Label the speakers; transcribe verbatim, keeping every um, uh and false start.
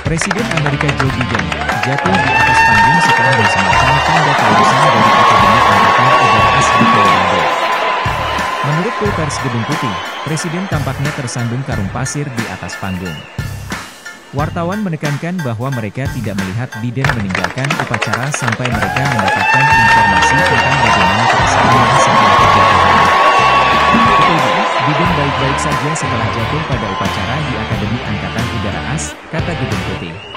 Speaker 1: Presiden Amerika Joe Biden jatuh di atas panggung setelah mensematkan tanda kelulusan dari Akademi Angkatan Udara A S di Colorado. Menurut Pul Pers Gedung Putih, Presiden tampaknya tersandung karung pasir di atas panggung. Wartawan menekankan bahwa mereka tidak melihat Biden meninggalkan upacara sampai mereka mendapatkan informasi tentang bagaimana perasaannya setelah kejatuhan. Betul, Biden baik-baik saja setelah jatuh pada upacara di Akademi Angkatan Udara A S, kata Gedung Putih.